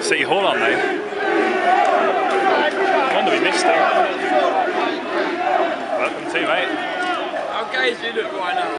City Hall, aren't they? I wonder we missed it. Welcome to, mate. How gay is you look right now?